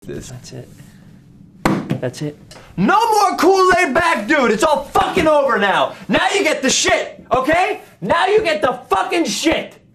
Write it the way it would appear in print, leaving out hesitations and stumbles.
That's it. That's it. No more Kool-Aid back, dude. It's all fucking over now. Now you get the shit, okay? Now you get the fucking shit.